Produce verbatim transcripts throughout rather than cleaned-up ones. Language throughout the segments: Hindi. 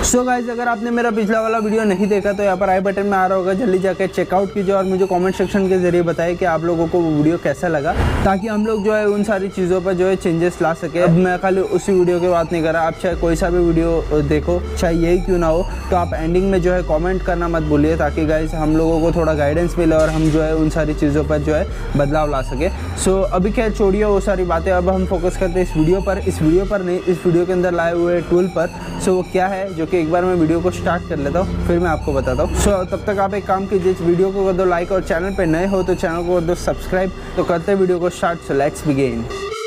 सो गाइज, अगर आपने मेरा पिछला वाला वीडियो नहीं देखा तो यहाँ पर आई बटन में आ रहा होगा, जल्दी जाकर चेकआउट कीजिए और मुझे कमेंट सेक्शन के जरिए बताइए कि आप लोगों को वो वीडियो कैसा लगा, ताकि हम लोग जो है उन सारी चीज़ों पर जो है चेंजेस ला सके। अब मैं खाली उसी वीडियो की बात नहीं कर रहा, आप चाहे कोई सा भी वीडियो देखो, चाहे यही क्यों ना हो, तो आप एंडिंग में जो है कॉमेंट करना मत भूलिए, ताकि गाइज हम लोगों को थोड़ा गाइडेंस मिले और हम जो है उन सारी चीज़ों पर जो है बदलाव ला सके। सो अभी खैर छोड़िए वो सारी बातें, अब हम फोकस करते हैं इस वीडियो पर। इस वीडियो पर नहीं, इस वीडियो के अंदर लाए हुए टूल पर। सो वो क्या है, जो कि एक बार मैं वीडियो को स्टार्ट कर लेता हूँ, फिर मैं आपको बताता हूँ। सो तब तक आप एक काम कीजिए, इस वीडियो को कर दो लाइक और चैनल पे नए हो तो चैनल को कर दो सब्सक्राइब। तो करते हैं वीडियो को start. So let's begin.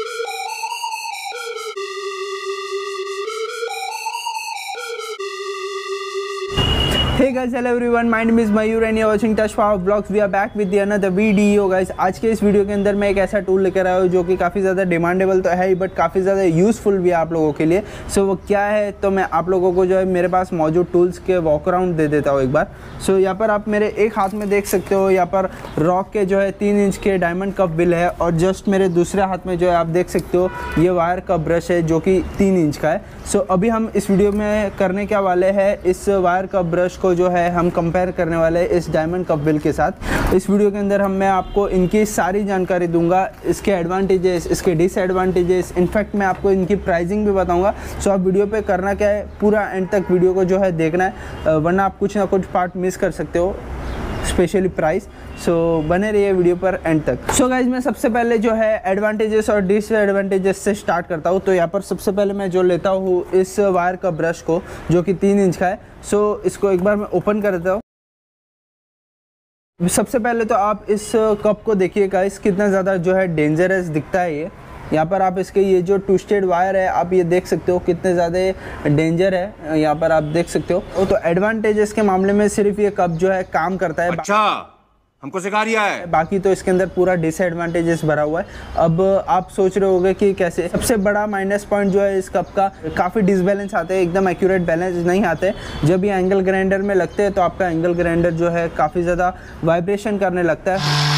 Hey guys, hello everyone, my name is Mayur and you're watching Touch Power Vlogs. We are back with the another video guys। आज के इस वीडियो के अंदर मैं एक ऐसा टूल लेकर आया हूँ जो कि काफ़ी ज़्यादा डिमांडेबल तो है ही, बट काफ़ी ज़्यादा यूज़फुल भी है आप लोगों के लिए। सो so, वो क्या है, तो मैं आप लोगों को जो है मेरे पास मौजूद टूल्स के वॉक अराउंड दे देता हूँ एक बार। सो so, यहाँ पर आप मेरे एक हाथ में देख सकते हो, यहाँ पर रॉक के जो है तीन इंच के डायमंड कप बिल है, और जस्ट मेरे दूसरे हाथ में जो है आप देख सकते हो ये वायर का ब्रश है जो कि तीन इंच का है। सो so, अभी हम इस वीडियो में करने क्या वाले हैं, इस वायर का ब्रश को जो है हम कंपेयर करने वाले हैं इस डायमंड कप बिल के साथ। इस वीडियो के अंदर हम मैं आपको इनकी सारी जानकारी दूंगा, इसके एडवांटेजेस, इसके डिसएडवांटेजेस, इनफैक्ट मैं आपको इनकी प्राइसिंग भी बताऊंगा। सो आप वीडियो पे करना क्या है, पूरा एंड तक वीडियो को जो है देखना है, वरना आप कुछ ना कुछ पार्ट मिस कर सकते हो, स्पेशली प्राइस। सो so, बने रहिए वीडियो पर एंड तक। सो so गाइज, मैं सबसे पहले जो है एडवांटेजेस और डिसएडवांटेजेस से स्टार्ट करता हूँ। तो यहाँ पर सबसे पहले मैं जो लेता हूँ इस वायर का ब्रश को, जो कि तीन इंच का है। सो so, इसको एक बार मैं ओपन कर देता हूँ। सबसे पहले तो आप इस कप को देखिए गाइस, कितना ज़्यादा जो है डेंजरस दिखता है ये। यहाँ पर आप इसके ये जो ट्विस्टेड वायर है, आप ये देख सकते हो कितने ज़्यादा डेंजर है, यहाँ पर आप देख सकते हो। तो एडवांटेजेस के मामले में सिर्फ ये कप जो है काम करता है। अच्छा, हमको सिखा रिया है। बाकी तो इसके अंदर पूरा डिसएडवांटेजेस भरा हुआ है। अब आप सोच रहे होंगे कि कैसे। सबसे बड़ा माइनस पॉइंट जो है इस कप का, काफ़ी डिसबैलेंस आते हैं, एकदम एक्यूरेट बैलेंस नहीं आते। जब ये एंगल ग्राइंडर में लगते हैं तो आपका एंगल ग्राइंडर जो है काफ़ी ज़्यादा वाइब्रेशन करने लगता है।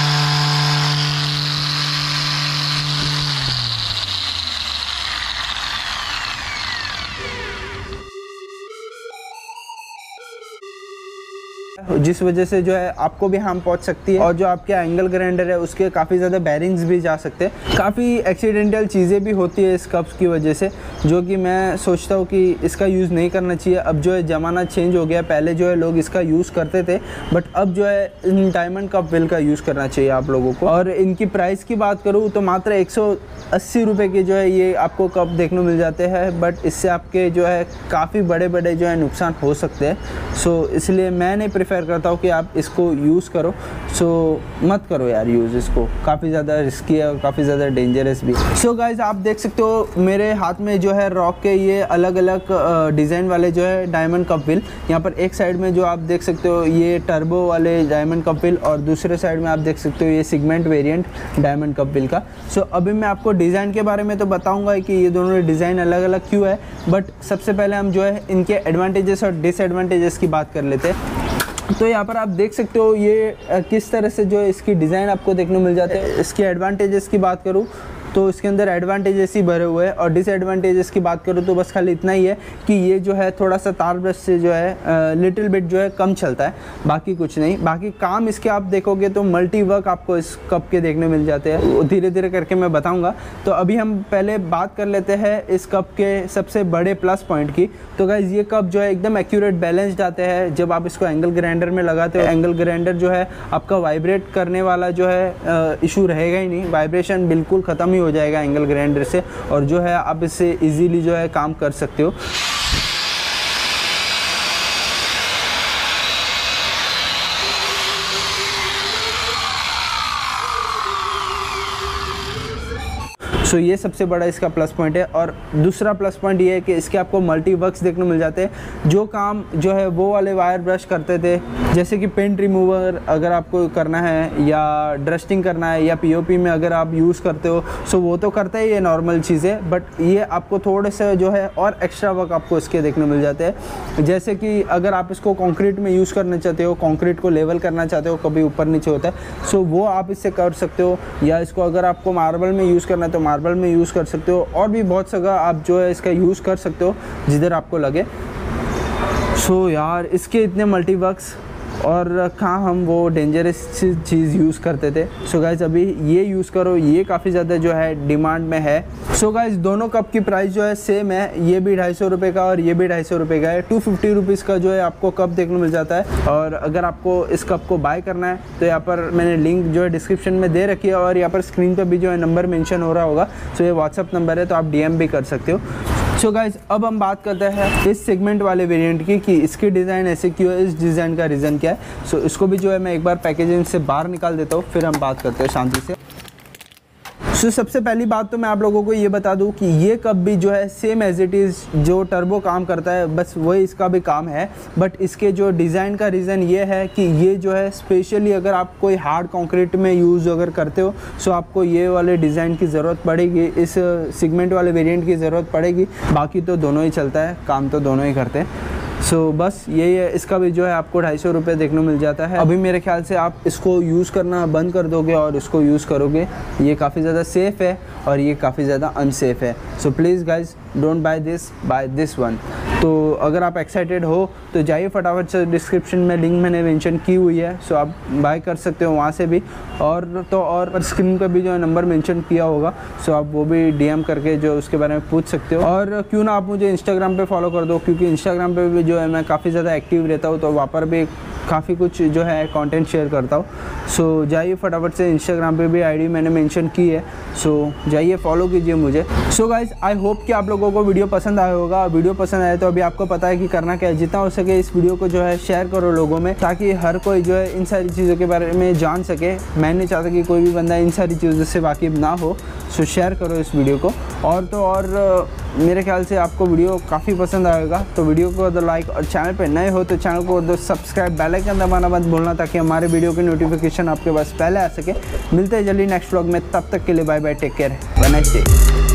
जिस वजह से जो है आपको भी हार्म पहुंच सकती है, और जो आपके एंगल ग्राइंडर है उसके काफ़ी ज़्यादा बैरिंग्स भी जा सकते हैं। काफ़ी एक्सीडेंटल चीज़ें भी होती है इस कप्स की वजह से, जो कि मैं सोचता हूँ कि इसका यूज़ नहीं करना चाहिए। अब जो है ज़माना चेंज हो गया, पहले जो है लोग इसका यूज़ करते थे, बट अब जो है इन डायमंड कप बिल का यूज़ करना चाहिए आप लोगों को। और इनकी प्राइस की बात करूँ तो मात्र एक सौ अस्सी रुपये के जो है ये आपको कप देखने मिल जाते हैं, बट इससे आपके जो है काफ़ी बड़े बड़े जो है नुकसान हो सकते हैं। सो इसलिए मैं नहीं प्रेफर करता हूँ कि आप इसको यूज़ करो। सो मत करो यार यूज़ इसको, काफ़ी ज़्यादा रिस्की है और काफ़ी ज़्यादा डेंजरस भी। सो गाइज, आप देख सकते हो मेरे हाथ में जो है रॉक के ये अलग अलग डिज़ाइन वाले जो है डायमंड कप बिल। यहाँ पर एक साइड में जो आप देख सकते हो ये टर्बो वाले डायमंड कप बिल, और दूसरे साइड में आप देख सकते हो ये segment variant diamond cup bill का। सो अभी मैं आपको डिज़ाइन के बारे में तो बताऊँगा कि ये दोनों डिज़ाइन अलग अलग क्यों है, बट सबसे पहले हम जो है इनके एडवांटेजेस और डिसएडवांटेजेस की बात कर लेते हैं। तो यहाँ पर आप देख सकते हो ये किस तरह से जो है इसकी डिज़ाइन आपको देखने मिल जाते हैं। इसकी एडवांटेजेस की बात करूँ तो इसके अंदर एडवांटेजेस ही भरे हुए हैं, और डिसएडवांटेजेस की बात करूँ तो बस खाली इतना ही है कि ये जो है थोड़ा सा तार ब्रश से जो है लिटिल बिट जो है कम चलता है, बाकी कुछ नहीं। बाकी काम इसके आप देखोगे तो मल्टी वर्क आपको इस कप के देखने मिल जाते हैं, वो धीरे धीरे करके मैं बताऊँगा। तो अभी हम पहले बात कर लेते हैं इस कप के सबसे बड़े प्लस पॉइंट की। तो गाइज, ये कप जो है एकदम एक्यूरेट बैलेंस्ड आते हैं। जब आप इसको एंगल ग्राइंडर में लगाते हो, एंगल ग्राइंडर जो है आपका वाइब्रेट करने वाला जो है इशू रहेगा ही नहीं, वाइब्रेशन बिल्कुल ख़त्म ही हो जाएगा एंगल ग्राइंडर से, और जो है आप इससे इजीली जो है काम कर सकते हो। सो so, ये सबसे बड़ा इसका प्लस पॉइंट है। और दूसरा प्लस पॉइंट ये है कि इसके आपको मल्टी वर्क्स देखने मिल जाते हैं। जो काम जो है वो वाले वायर ब्रश करते थे, जैसे कि पेंट रिमूवर अगर आपको करना है, या डस्टिंग करना है, या पीओपी में अगर आप यूज़ करते हो, सो वो तो करता ही है नॉर्मल चीज़ें, बट ये आपको थोड़े से जो है और एक्स्ट्रा वर्क आपको इसके देखने मिल जाते हैं। जैसे कि अगर आप इसको कॉन्क्रीट में यूज़ करना चाहते हो, कॉन्क्रीट को लेवल करना चाहते हो, कभी ऊपर नीचे होता है, सो वो आप इससे कर सकते हो। या इसको अगर आपको मार्बल में यूज़ करना है तो मार्बल में यूज़ कर सकते हो, और भी बहुत जगह आप जो है इसका यूज़ कर सकते हो जिधर आपको लगे। सो so, यार इसके इतने मल्टीवर्क्स और कहाँ हम वो डेंजरस चीज़ यूज़ करते थे। सो so गाइज अभी ये यूज़ करो, ये काफ़ी ज़्यादा जो है डिमांड में है। सो so गाइज दोनों कप की प्राइस जो है सेम है, ये भी ढाई सौ रुपये का और ये भी ढाई सौ रुपये का है। टू फिफ्टी रुपीज़ का जो है आपको कप देखने मिल जाता है। और अगर आपको इस कप को बाय करना है तो यहाँ पर मैंने लिंक जो है डिस्क्रिप्शन में दे रखी है और यहाँ पर स्क्रीन पर भी जो है नंबर मेंशन हो रहा होगा। सो so ये व्हाट्सअप नंबर है, तो आप डीएम भी कर सकते हो। सो so गाइज अब हम बात करते हैं इस सेगमेंट वाले वेरिएंट की कि इसकी डिज़ाइन ऐसे क्यों है, इस डिज़ाइन का रीज़न क्या है। सो so इसको भी जो है मैं एक बार पैकेजिंग से बाहर निकाल देता हूँ, फिर हम बात करते हैं शांति से। सो so, सबसे पहली बात तो मैं आप लोगों को ये बता दूं कि ये कप भी जो है सेम एज इट इज़ जो टर्बो काम करता है, बस वही इसका भी काम है। बट इसके जो डिज़ाइन का रीज़न ये है कि ये जो है स्पेशली अगर आप कोई हार्ड कंक्रीट में यूज़ अगर करते हो सो आपको ये वाले डिज़ाइन की ज़रूरत पड़ेगी, इस सेगमेंट वाले वेरिएंट की ज़रूरत पड़ेगी। बाकी तो दोनों ही चलता है, काम तो दोनों ही करते हैं। सो so, बस यही है, इसका भी जो है आपको ढाई सौ रुपये देखने मिल जाता है। अभी मेरे ख्याल से आप इसको यूज़ करना बंद कर दोगे और इसको यूज़ करोगे, ये काफ़ी ज़्यादा सेफ़ है और ये काफ़ी ज़्यादा अनसेफ़ है। So please guys don't buy this, buy this one. तो अगर आप एक्साइटेड हो तो जाइए फटाफट से, डिस्क्रिप्शन में लिंक मैंने मेंशन की हुई है, सो आप बाय कर सकते हो वहाँ से भी। और तो और पर स्क्रीन पर भी जो है नंबर मेंशन किया होगा, सो आप वो भी डीएम करके जो उसके बारे में पूछ सकते हो। और क्यों ना आप मुझे इंस्टाग्राम पे फॉलो कर दो, क्योंकि इंस्टाग्राम पे भी जो है मैं काफ़ी ज़्यादा एक्टिव रहता हूँ, तो वहाँ पर भी काफ़ी कुछ जो है कंटेंट शेयर करता हूँ। सो जाइए फटाफट से, इंस्टाग्राम पे भी आईडी मैंने मेंशन की है, सो जाइए फॉलो कीजिए मुझे। सो गाइज आई होप कि आप लोगों को वीडियो पसंद आया होगा। वीडियो पसंद आए तो अभी आपको पता है कि करना क्या है, जितना हो सके इस वीडियो को जो है शेयर करो लोगों में, ताकि हर कोई जो है इन सारी चीज़ों के बारे में जान सके। मैं नहीं चाहता कि कोई भी बंदा इन सारी चीज़ों से वाकिफ़ ना हो। सो शेयर करो इस वीडियो को। और तो और मेरे ख्याल से आपको वीडियो काफ़ी पसंद आएगा, तो वीडियो को दो लाइक, और चैनल पे नए हो तो चैनल को दो सब्सक्राइब, बेल आइकन दबाना मत भूलना, ताकि हमारे वीडियो की नोटिफिकेशन आपके पास पहले आ सके। मिलते हैं जल्दी नेक्स्ट व्लॉग में, तब तक के लिए bye bye, take care, have a nice day.